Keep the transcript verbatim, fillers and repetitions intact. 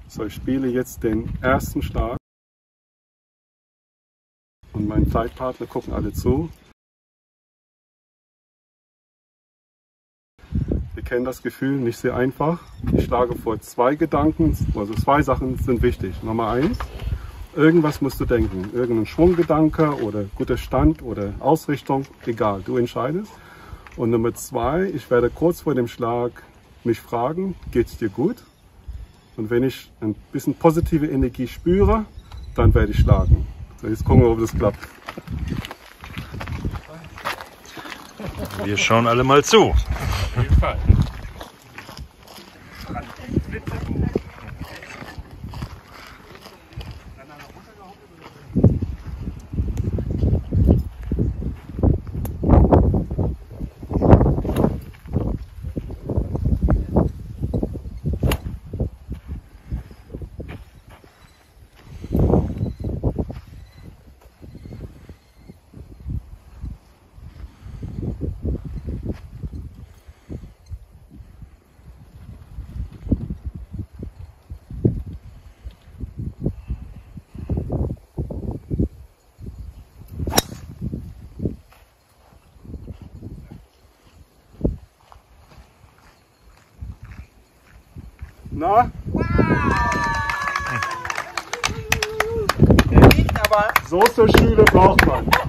So, ich spiele jetzt den ersten Schlag. Und mein Zeitpartner gucken alle zu. Wir kennen das Gefühl, nicht sehr einfach. Ich schlage vor zwei Gedanken, also zwei Sachen sind wichtig. Nummer eins, irgendwas musst du denken. Irgendein Schwunggedanke oder guter Stand oder Ausrichtung, egal, du entscheidest. Und Nummer zwei, ich werde kurz vor dem Schlag mich fragen, geht's dir gut? Und wenn ich ein bisschen positive Energie spüre, dann werde ich schlagen. So, jetzt gucken wir, ob das klappt. Wir schauen alle mal zu. Auf jeden Fall. Na? Der liegt aber. So zur Schule braucht man.